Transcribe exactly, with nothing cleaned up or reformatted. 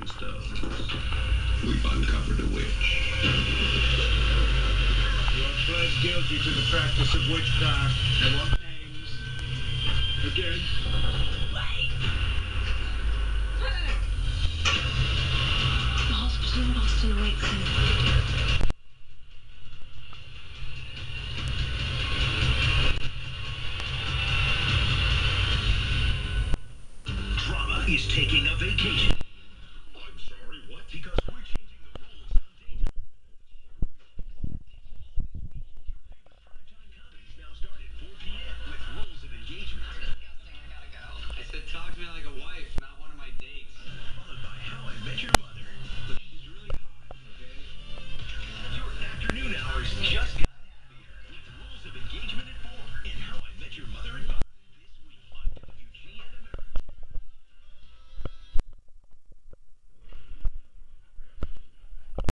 stones. We've uncovered a witch. You are pled guilty to the practice of witchcraft. And what names? Again? Wait! The hospital in Boston awaits him.